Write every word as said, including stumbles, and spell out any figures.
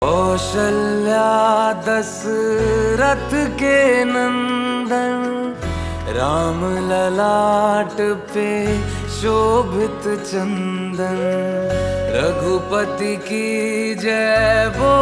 कौशल्या दशरथ के नंदन, राम ललाट पे शोभित चंदन। रघुपति की जय बोल।